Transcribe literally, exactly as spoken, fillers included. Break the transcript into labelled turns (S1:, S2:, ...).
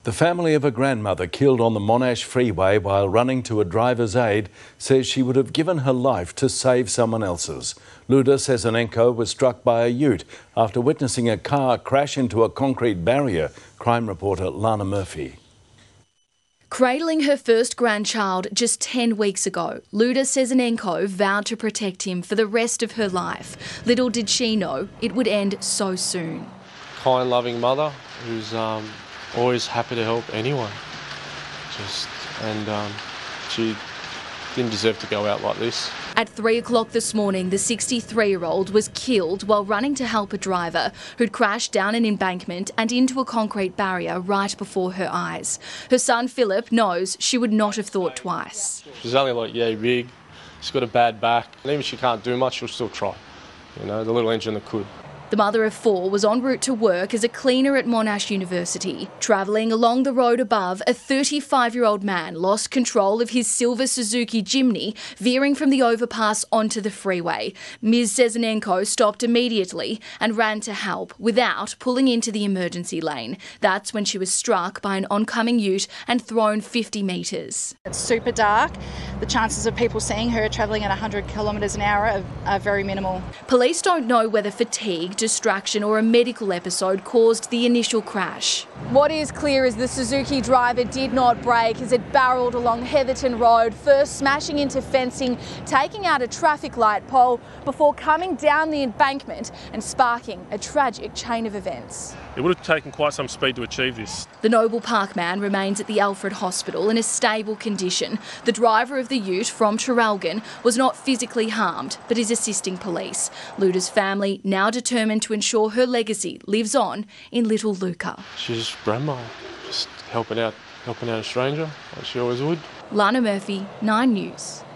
S1: The family of a grandmother killed on the Monash freeway while running to a driver's aid says she would have given her life to save someone else's. Luda Sezonenko was struck by a ute after witnessing a car crash into a concrete barrier. Crime reporter Lana Murphy.
S2: Cradling her first grandchild just ten weeks ago, Luda Sezonenko vowed to protect him for the rest of her life. Little did she know it would end so soon.
S3: Kind, loving mother who's um, always happy to help anyone. Just and um, she didn't deserve to go out like this.
S2: At three o'clock this morning, the sixty-three-year-old was killed while running to help a driver who'd crashed down an embankment and into a concrete barrier right before her eyes. Her son Philip knows she would not have thought twice.
S3: She's only like yay big. She's got a bad back. And even if she can't do much, she'll still try. You know, the little engine that could.
S2: The mother of four was en route to work as a cleaner at Monash University. Travelling along the road above, a thirty-five-year-old man lost control of his silver Suzuki Jimny, veering from the overpass onto the freeway. Miz Sezonenko stopped immediately and ran to help without pulling into the emergency lane. That's when she was struck by an oncoming ute and thrown fifty metres.
S4: It's super dark. The chances of people seeing her travelling at one hundred kilometres an hour are, are very minimal.
S2: Police don't know whether fatigue, distraction or a medical episode caused the initial crash.
S5: What is clear is the Suzuki driver did not brake as it barrelled along Heatherton Road, first smashing into fencing, taking out a traffic light pole before coming down the embankment and sparking a tragic chain of events.
S6: It would have taken quite some speed to achieve this.
S2: The Noble Park man remains at the Alfred Hospital in a stable condition. The driver of the ute from Traralgon was not physically harmed but is assisting police. Luda's family now determined to ensure her legacy lives on in Little Luca.
S3: She's just grandma, just helping out, helping out a stranger like she always would.
S2: Lana Murphy, Nine News.